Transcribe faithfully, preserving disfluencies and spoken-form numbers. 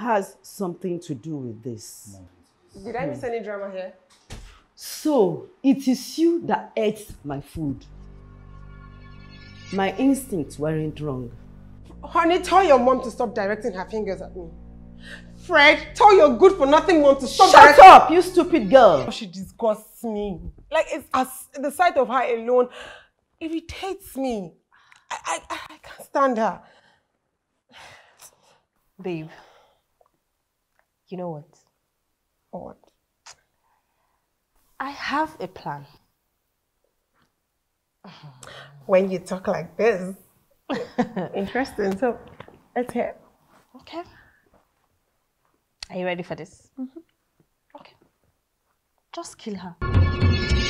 has something to do with this. Did I miss any drama here? So, it is you that ate my food. My instincts weren't wrong. Honey, tell your mom to stop directing her fingers at me. Fred, tell your good-for-nothing mom to stop Shut directing... up, you stupid girl! She disgusts me. Like, it's as the sight of her alone irritates me. I, I, I can't stand her. Babe, you know what? What? I have a plan. When you talk like this. Interesting. So, let's hear. Okay. Are you ready for this? Mm-hmm. Okay. Just kill her.